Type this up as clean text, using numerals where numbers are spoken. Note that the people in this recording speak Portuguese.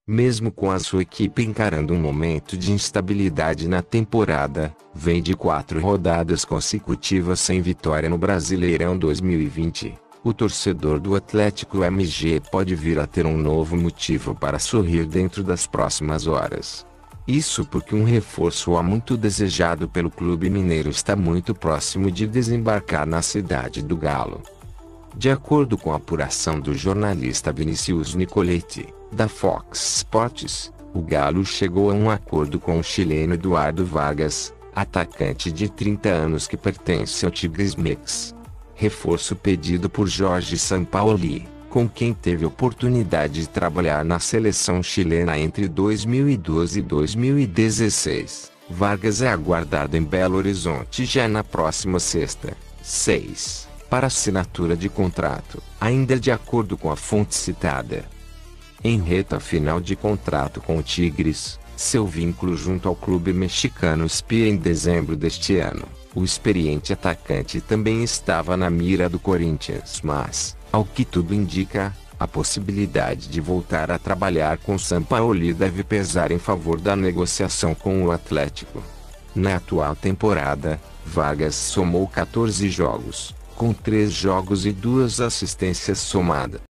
Mesmo com a sua equipe encarando um momento de instabilidade na temporada, vem de 4 rodadas consecutivas sem vitória no Brasileirão 2020. O torcedor do Atlético MG pode vir a ter um novo motivo para sorrir dentro das próximas horas. Isso porque um reforço há muito desejado pelo clube mineiro está muito próximo de desembarcar na cidade do Galo. De acordo com a apuração do jornalista Vinícius Nicoletti, da Fox Sports, o Galo chegou a um acordo com o chileno Eduardo Vargas, atacante de 30 anos que pertence ao Tigres Mix. Reforço pedido por Jorge Sampaoli, com quem teve oportunidade de trabalhar na seleção chilena entre 2012 e 2016. Vargas é aguardado em Belo Horizonte já na próxima sexta, 6, para assinatura de contrato, ainda de acordo com a fonte citada. Em reta final de contrato com o Tigres, seu vínculo junto ao clube mexicano expira em dezembro deste ano. O experiente atacante também estava na mira do Corinthians, mas, ao que tudo indica, a possibilidade de voltar a trabalhar com Sampaoli deve pesar em favor da negociação com o Atlético. Na atual temporada, Vargas somou 14 jogos, com 3 jogos e 2 assistências somadas.